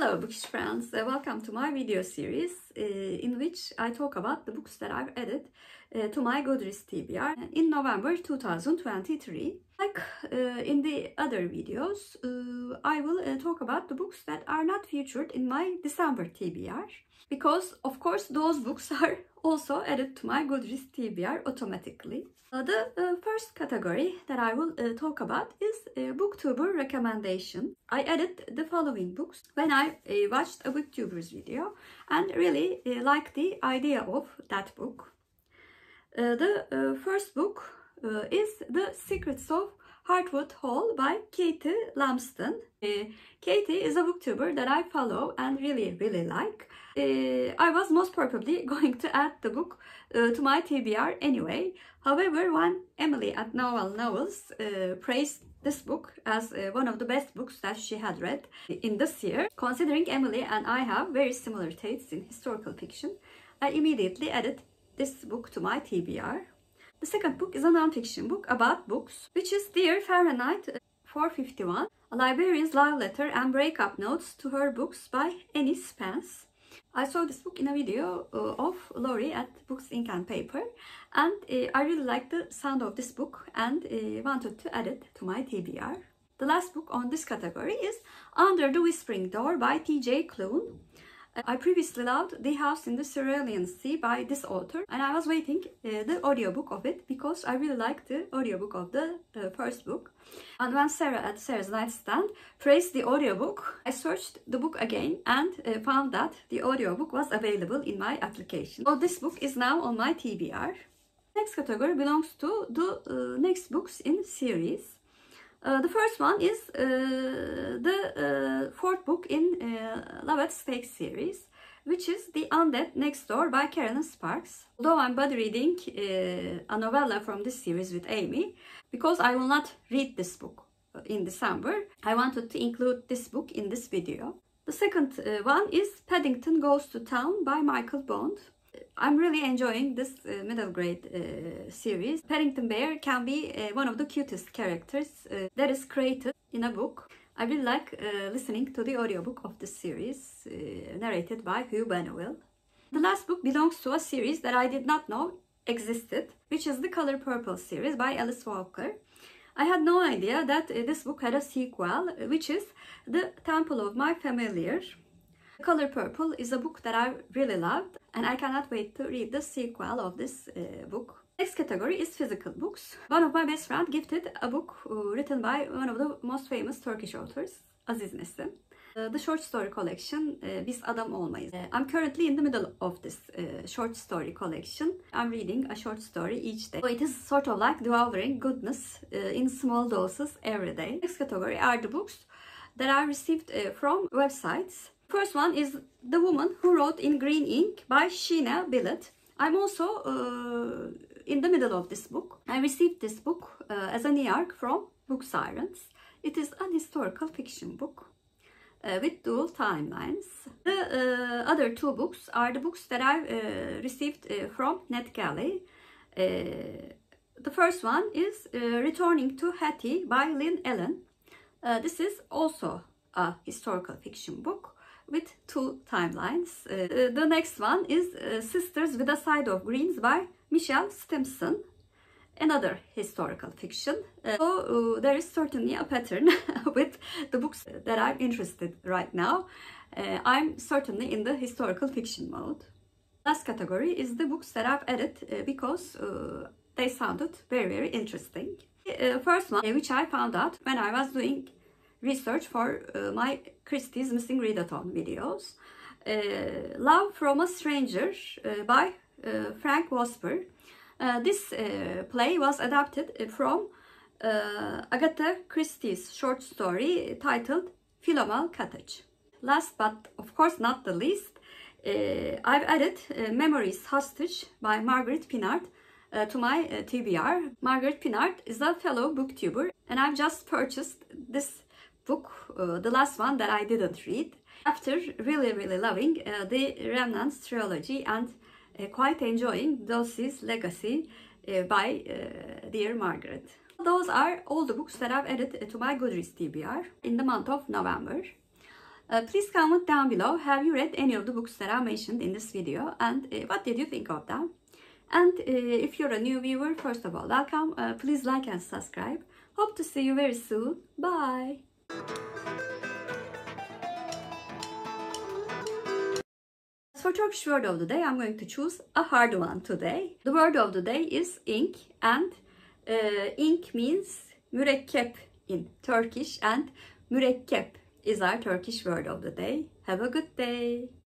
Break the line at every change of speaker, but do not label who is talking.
Hello bookish friends, welcome to my video series in which I talk about the books that I've added to my Goodreads TBR in November 2023. Like in the other videos, I will talk about the books that are not featured in my December TBR because of course those books are also added to my Goodreads TBR automatically. The first category that I will talk about is booktuber recommendation. I added the following books when I watched a booktuber's video and really liked the idea of that book. The first book is The Secrets of Heartwood Hall by Katie Lamston. Katie is a booktuber that I follow and really like. I was most probably going to add the book to my TBR anyway. However, when Emily at Novel Novels praised this book as one of the best books that she had read in this year, considering Emily and I have very similar tastes in historical fiction, I immediately added this book to my TBR. The second book is a non-fiction book about books, which is Dear Fahrenheit 451, a librarian's love letter and breakup notes to her books by Annie Spence. I saw this book in a video of Lori at Books, Ink and Paper, and I really liked the sound of this book and wanted to add it to my TBR. The last book on this category is Under the Whispering Door by T.J. Klune. I previously loved The House in the Cerulean Sea by this author, and I was waiting the audiobook of it because I really liked the audiobook of the first book. And when Sarah at Sarah's Nightstand praised the audiobook, I searched the book again and found that the audiobook was available in my application. So this book is now on my TBR. Next category belongs to the next books in series. The first one is the fourth book in Lovett's Fake series, which is The Undead Next Door by Carolyn Sparks. Although I'm buddy reading a novella from this series with Amy, because I will not read this book in December, I wanted to include this book in this video. The second one is Paddington Goes to Town by Michael Bond. I'm really enjoying this middle grade series. Paddington Bear can be one of the cutest characters that is created in a book. I really like listening to the audiobook of this series, narrated by Hugh Bonneville. The last book belongs to a series that I did not know existed, which is the Color Purple series by Alice Walker. I had no idea that this book had a sequel, which is The Temple of My Familiar. Color Purple is a book that I really loved, and I cannot wait to read the sequel of this book. Next category is physical books. One of my best friends gifted a book written by one of the most famous Turkish authors, Aziz Nesin. The short story collection, Biz Adam Olmayız. I'm currently in the middle of this short story collection. I'm reading a short story each day. So it is sort of like devouring goodness in small doses every day. Next category are the books that I received from websites. First one is The Woman Who Wrote in Green Ink by Sheena Billett. I'm also in the middle of this book. I received this book as an e-arc from Book Sirens. It is an historical fiction book with dual timelines. The other two books are the books that I received from NetGalley. The first one is Returning to Hattie by Lynn Allen. This is also a historical fiction book with two timelines. The next one is Sisters with a Side of Greens by Michelle Stimson, another historical fiction. So there is certainly a pattern with the books that I'm interested in right now. I'm certainly in the historical fiction mode. Last category is the books that I've added because they sounded very interesting. First one, which I found out when I was doing research for my Christie's Missing Readathon videos. Love from a Stranger by Frank Wasper. This play was adapted from Agatha Christie's short story titled Philomel Cottage. Last but of course not the least, I've added Memories Hostage by Margaret Pinard to my TBR. Margaret Pinard is a fellow booktuber, and I've just purchased this book, the last one that I didn't read, after really loving the Remnants trilogy and quite enjoying Dulcie's Legacy by Dear Margaret. Those are all the books that I've added to my Goodreads TBR in the month of November. Please comment down below, have you read any of the books that I mentioned in this video, and what did you think of them? And if you're a new viewer, first of all, welcome. Please like and subscribe. Hope to see you very soon. Bye. For Turkish word of the day, I'm going to choose a hard one today. The word of the day is ink, and ink means mürekkep in Turkish, and mürekkep is our Turkish word of the day. Have a good day.